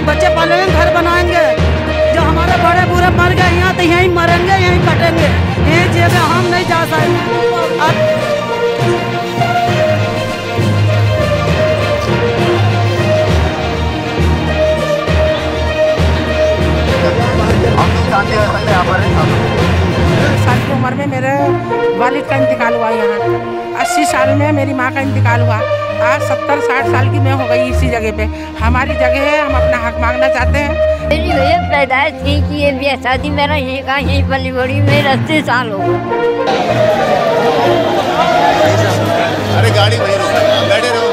बच्चे पालेंगे, घर बनाएंगे। जो हमारे बड़े बूढ़े मर गए यहाँ तो यहीं मरेंगे, यहीं कटेंगे, यहीं जगह हम नहीं जा सकते। साल की उम्र में मेरे वालिद का इंतकाल हुआ यहाँ। 80 साल में मेरी माँ का इंतकाल हुआ। आज 70-60 साल की मैं हो गई इसी जगह पे। हमारी जगह है, हम अपना हक मांगना चाहते हैं। मेरी भैया पैदाइश थी कि ये भी शादी मेरा यहीं का, यहीं पली बड़ी। मेरे 80 साल हो गए। अरे गाड़ी वहीं रोको, बैठे रहो।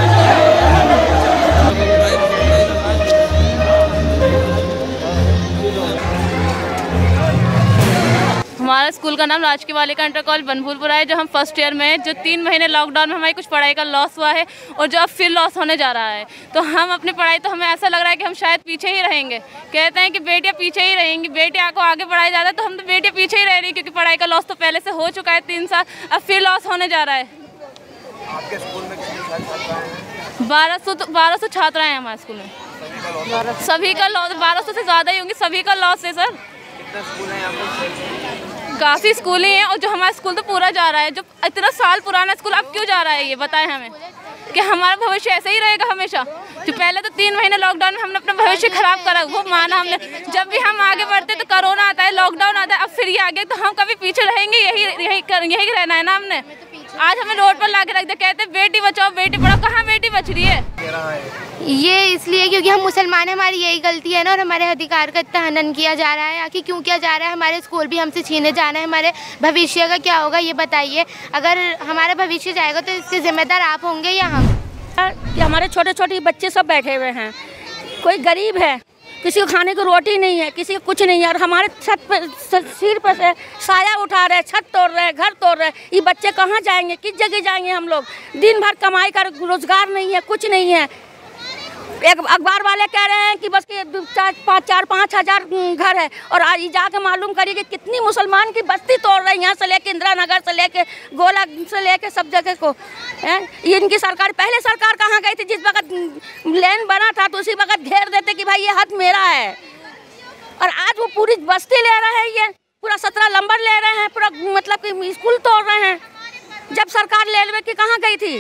हमारा स्कूल का नाम राजकीय बालिका इंटर कॉलेज बनभूलपुरा है, जो हम फर्स्ट ईयर में हैं। जो 3 महीने लॉकडाउन में हमारी कुछ पढ़ाई का लॉस हुआ है और जो अब फिर लॉस होने जा रहा है, तो हम अपनी पढ़ाई, तो हमें ऐसा लग रहा है कि हम शायद पीछे ही रहेंगे। कहते हैं कि बेटियां पीछे ही रहेंगी, बेटियां को आगे बढ़ाया जा रहा है, तो हम तो बेटियां पीछे ही रह रही है, क्योंकि पढ़ाई का लॉस तो पहले से हो चुका है 3 साल, अब फिर लॉस होने जा रहा है। आपके स्कूल में कितने 1200 छात्र हैं हमारे स्कूल में। सभी का लॉस 1200 से ज़्यादा ही होंगे, सभी का लॉस है सर। कितने स्कूल हैं यहाँ पे? काफ़ी स्कूल ही हैं, और जो हमारा स्कूल तो पूरा जा रहा है। जो इतना साल पुराना स्कूल अब क्यों जा रहा है, ये बताएं हमें, कि हमारा भविष्य ऐसे ही रहेगा हमेशा। जो पहले तो 3 महीने लॉकडाउन में हमने अपना भविष्य खराब करा, वो माना हमने। जब भी हम आगे बढ़ते तो कोरोना आता है, लॉकडाउन आता है, अब फिर ये आ गया, तो हम कभी पीछे रहेंगे? यही रहना है ना हमने। आज हमें रोड पर ला के रख दिया, कहते हैं बेटी बचाओ बेटी पढ़ाओ। कहाँ बेटी बच रही है? ये इसलिए क्योंकि हम मुसलमान हैं, हमारी यही गलती है ना, और हमारे अधिकार का इतना हनन किया जा रहा है। आखिर क्यों किया जा रहा है? हमारे स्कूल भी हमसे छीने जाना है, हमारे भविष्य का क्या होगा ये बताइए। अगर हमारा भविष्य जाएगा तो इसके जिम्मेदार आप होंगे या हम? हमारे छोटे छोटे बच्चे सब बैठे हुए हैं, कोई गरीब है, किसी को खाने को रोटी नहीं है, किसी को कुछ नहीं है, और हमारे छत पे सिर पर से साया उठा रहे हैं, छत तोड़ रहे हैं, घर तोड़ रहे हैं। ये बच्चे कहाँ जाएंगे, किस जगह जाएंगे हम लोग? दिन भर कमाई कर, रोजगार नहीं है, कुछ नहीं है। एक अखबार वाले कह रहे हैं कि बस के 4-5 हज़ार घर है, और आज जाके मालूम करिए कि कितनी मुसलमान की बस्ती तोड़ रहे हैं, यहाँ से लेके इंदिरा नगर से लेके गोला से लेके सब जगह को। ये इनकी सरकार, पहले सरकार कहाँ गई थी? जिस वक्त लेन बना था तो उसी वक्त घेर देते कि भाई ये हद मेरा है, और आज वो पूरी बस्ती ले रहे हैं, ये पूरा 17 नंबर ले रहे हैं, पूरा मतलब कि स्कूल तोड़ रहे हैं। जब सरकार रेलवे की कहाँ गई थी?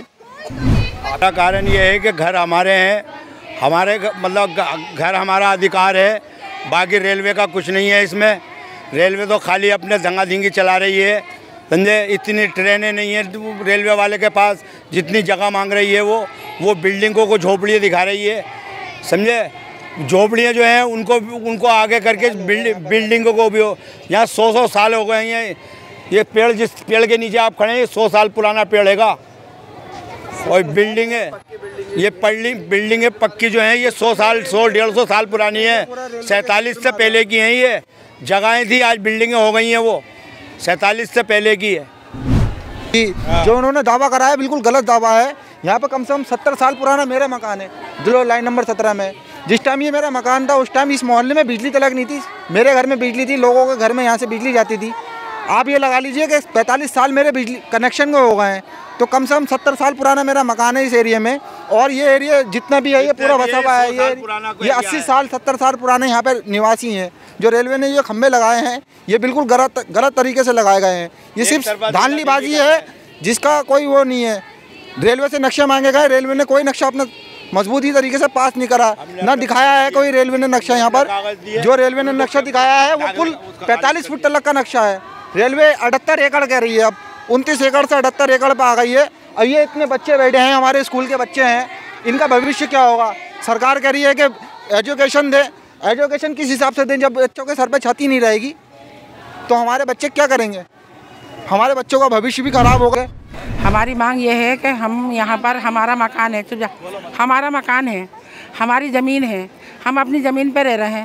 कारण ये है कि घर हमारे हैं, हमारे मतलब घर हमारा अधिकार है, बाकी रेलवे का कुछ नहीं है इसमें। रेलवे तो खाली अपने धंगा धिंगी चला रही है, समझे। इतनी ट्रेनें नहीं है रेलवे वाले के पास, जितनी जगह मांग रही है वो बिल्डिंगों को झोपड़ियाँ दिखा रही है, समझे। झोपड़ियाँ जो हैं उनको आगे करके बिल्डिंगों को भी हो। यहाँ 100 साल हो गए हैं। ये पेड़, जिस पेड़ के नीचे आप खड़े हैं, 100 साल पुराना पेड़ हैगा, और बिल्डिंग है, ये बिल्डिंग है पक्की जो है, ये 100-150 साल पुरानी है, 47 से पहले की हैं। ये जगहें थी, आज बिल्डिंगें हो गई हैं, वो 47 से पहले की है। जो उन्होंने दावा करा है बिल्कुल गलत दावा है। यहाँ पर कम से कम 70 साल पुराना मेरा मकान है, दिलो लाइन नंबर 17 में। जिस टाइम ये मेरा मकान था उस टाइम इस मोहल्ले में बिजली तलक नहीं थी। मेरे घर में बिजली थी, लोगों के घर में यहाँ से बिजली जाती थी। आप ये लगा लीजिए कि 45 साल मेरे बिजली कनेक्शन को हो गए हैं, तो कम से कम 70 साल पुराना मेरा मकान है इस एरिया में। और ये एरिया जितना भी है ये पूरा बसा हुआ है। ये 80 साल 70 साल पुराने यहाँ पर निवासी हैं। जो रेलवे ने ये खंभे लगाए हैं ये बिल्कुल गलत तरीके से लगाए गए हैं। ये सिर्फ धांधलीबाजी है, जिसका कोई वो नहीं है। रेलवे से नक्शे मांगे गए, रेलवे ने कोई नक्शा अपना मजबूती तरीके से पास नहीं करा, ना दिखाया है कोई रेलवे ने नक्शा। यहाँ पर जो रेलवे ने नक्शा दिखाया है वो कुल 45 फुट तक का नक्शा है। रेलवे 78 एकड़ कह रही है, अब 29 एकड़ से 78 एकड़ पर आ गई है। अब ये इतने बच्चे बैठे हैं, हमारे स्कूल के बच्चे हैं, इनका भविष्य क्या होगा? सरकार कह रही है कि एजुकेशन दे, एजुकेशन किस हिसाब से दें? जब बच्चों के सर पे छत ही नहीं रहेगी तो हमारे बच्चे क्या करेंगे? हमारे बच्चों का भविष्य भी खराब हो गया। हमारी मांग ये है कि हम यहाँ पर, हमारा मकान है, हमारा मकान है, हमारी ज़मीन है, हम अपनी ज़मीन पर रह रहे हैं।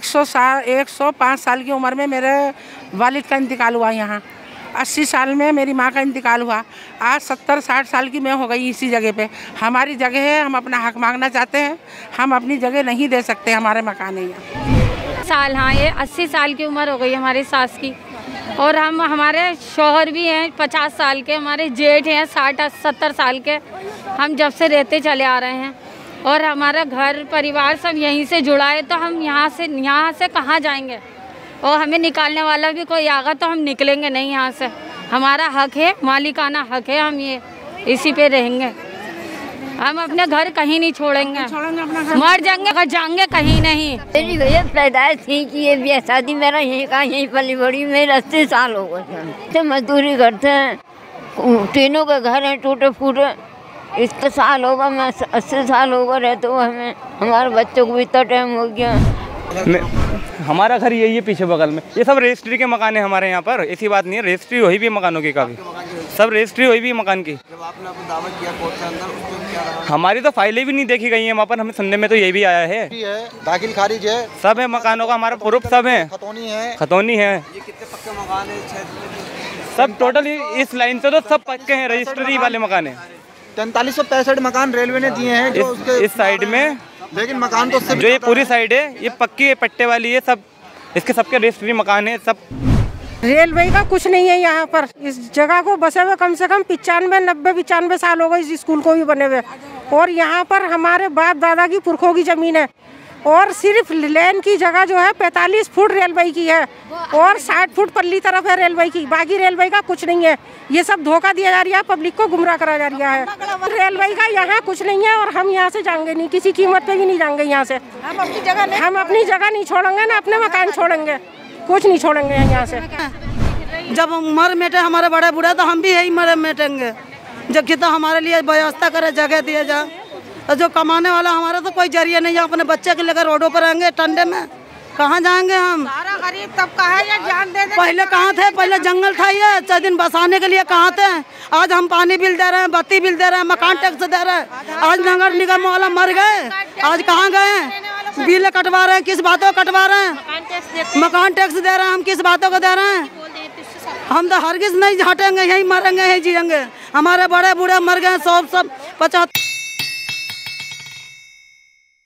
105 साल की उम्र में मेरे वालिद का इंतकाल हुआ यहाँ। 80 साल में मेरी माँ का इंतकाल हुआ। आज 70-60 साल की मैं हो गई इसी जगह पे। हमारी जगह है, हम अपना हक मांगना चाहते हैं, हम अपनी जगह नहीं दे सकते, हमारे मकान है यहाँ। साल, हाँ, ये 80 साल की उम्र हो गई हमारी सास की, और हमारे शौहर भी हैं 50 साल के, हमारे जेठ हैं 60-70 साल के। हम जब से रहते चले आ रहे हैं, और हमारा घर परिवार सब यहीं से जुड़ा है, तो हम यहाँ से कहाँ जाएंगे? और हमें निकालने वाला भी कोई आगा तो हम निकलेंगे नहीं यहाँ से। हमारा हक है, मालिकाना हक है, हम ये इसी पे रहेंगे। हम अपने घर कहीं नहीं छोड़ेंगे, मर जाएंगे कहीं नहीं। मेरी भैया पैदाइश थी कि ये भी शादी मेरा यहीं का यहीं पली बड़ी, मेरे 80 साल हो गए थे। मजदूरी करते हैं, तीनों के घर हैं टूटे फूटे। इतना साल होगा, मैं 80 साल होगा रहते हुए हमें। हमारे बच्चों को भी इतना टाइम हो गया। हमारा घर यही है पीछे बगल में। ये सब रजिस्ट्री के मकान है हमारे यहाँ पर, ऐसी बात नहीं है। रजिस्ट्री हुई भी है मकानों की, काफ़ी सब रजिस्ट्री हुई भी है मकान की। जब आपने अपनी दावा किया कोर्ट के अंदर, उसमें क्या रहा? हमारी तो फाइलें भी नहीं देखी गई हैं वहाँ पर। हमें सुनने में तो ये भी आया है, दाखिल खारिज है, सब है मकानों का, हमारा प्रूफ सब है। खतौनी है। ये कितने पक्के मकान है इस क्षेत्र में? सब टोटल इस लाइन से तो सब पक्के हैं, रजिस्ट्री वाले मकान है। 4365 मकान रेलवे ने दिए हैं जो इस साइड में, लेकिन मकान तो जो ये पूरी साइड है ये पक्की पट्टे वाली है, सब इसके सबके रजिस्ट्री मकान है सब। रेलवे का कुछ नहीं है यहाँ पर। इस जगह को बसे हुए कम से कम 95 साल हो गए इस स्कूल को भी बने हुए। और यहाँ पर हमारे बाप दादा की पुरखों की ज़मीन है, और सिर्फ लेन की जगह जो है 45 फुट रेलवे की है और 60 फुट पल्ली तरफ है रेलवे की। बाकी रेलवे का कुछ नहीं है। ये सब धोखा दिया जा रहा है, पब्लिक को गुमराह करा जा रहा है। रेलवे का यहाँ कुछ नहीं है और हम यहाँ से जाएंगे नहीं, किसी कीमत पे भी नहीं जाएंगे यहाँ से। हम अपनी जगह नहीं छोड़ेंगे, ना अपने मकान छोड़ेंगे, कुछ नहीं छोड़ेंगे यहाँ से। जब मर मिटे हमारे बड़े बूढ़े तो हम भी यही मरे मिटेंगे। जब कितना हमारे लिए व्यवस्था करे, जगह दिए जाए। और जो कमाने वाला हमारा तो कोई जरिया नहीं है, अपने बच्चे के लेकर रोडों पर रहेंगे ठंडे में, कहाँ जाएंगे हम? सारा गरीब तब कहा या जान दे। पहले कहाँ थे? पहले जंगल था, ये 4 दिन बसाने के लिए कहाँ थे? आज हम पानी बिल दे रहे हैं, बत्ती बिल दे रहे हैं, मकान टैक्स दे रहे हैं। आज नगर निगम वाला मर गए, आज कहाँ गए? बिल कटवा रहे हैं, किस बातों को कटवा रहे हैं? मकान टैक्स दे रहे हैं, हम किस बातों को दे रहे हैं? हम तो हरगिज नहीं हटेंगे, यही मरेंगे, यही जिएंगे। हमारे बड़े बूढ़े मर गए, सब 75